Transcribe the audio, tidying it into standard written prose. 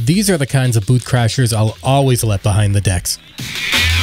These are the kinds of booth crashers I'll always let behind the decks.